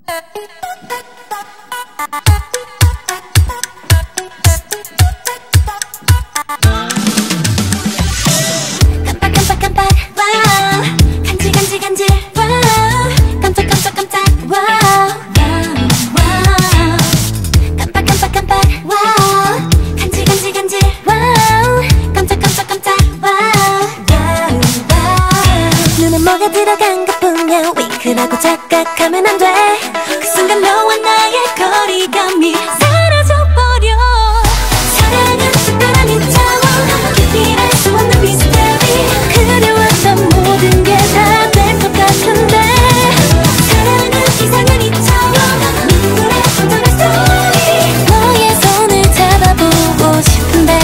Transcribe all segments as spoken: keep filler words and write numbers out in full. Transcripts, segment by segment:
들어간 것뿐이야. 윙크라고 착각하면 안 돼. 그 순간 너와 나의 거리감이 사라져버려. 사랑은 특별한 이차원 깊이 알 수 없는 미스터리. 그려왔던 모든 게 다 될 것 같은데. 사랑은 이상한 이차원 눈물에 젖어갈 스토리. 너의 손을 잡아보고 싶은데.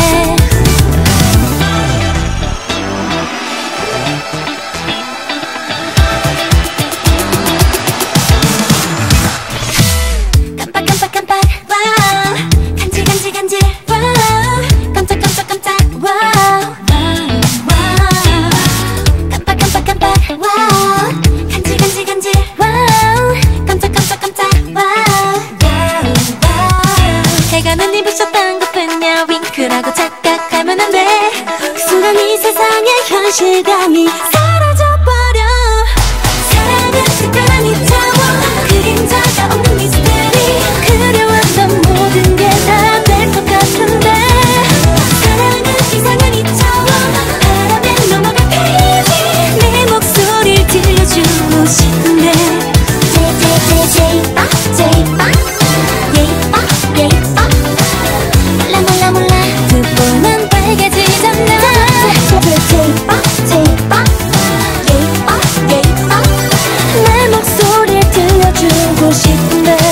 해가는 입으셨던 것뿐이야. 윙크라고 착각하면 안 돼. 그 순간 이 세상의 현실감이 사라져버려. 사랑은 특별한 이차원 그림자가 없는 미스터리. 그려왔던 모든 게 다 될 것 같은데. 사랑은 이상한 이차원 바람에 넘어갈 페이지. 내 목소리를 들려주고 싶은데. 제제제제이빠 제이빠 예이빠 예이빠 몰라 몰라 몰라 듣고는 빨개지잖아. 제이빠 제이빠 예이빠 예이빠 내 목소리를 들려주고 싶은데.